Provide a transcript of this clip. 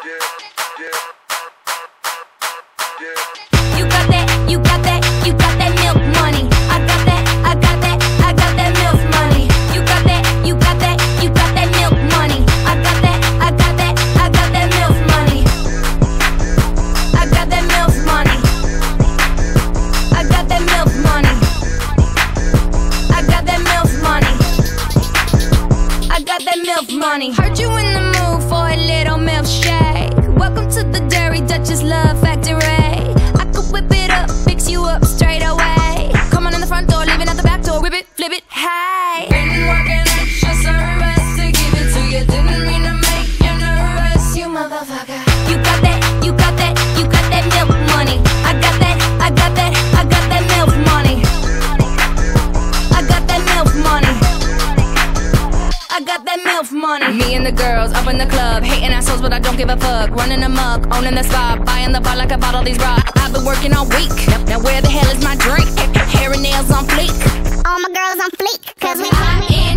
milk money. I got that milk money. You got that milk money. I got that milk money. I got that milk money. I got that milk money. I got that milk money. I got that milk money. Heard you in the mood for a little milkshake. Welcome to the Dairy Duchess Love Factory. I could whip it up, fix you up straight away. Come on in the front door, leaving out the back door. Whip it, flip it, hey. Been working extra service to give it to you. Didn't mean to make you nervous, you motherfucker. You got that milk money. I got that milk money. I got that milk money. I got that milk money. Me and the girls up in the club, hating assholes, but I don't give a fuck. Running amok, owning the spot, buying the bar like I bought all these rocks. I've been working all week. Now where the hell is my drink? Hair and nails on fleek. All my girls on fleek, cause we pop in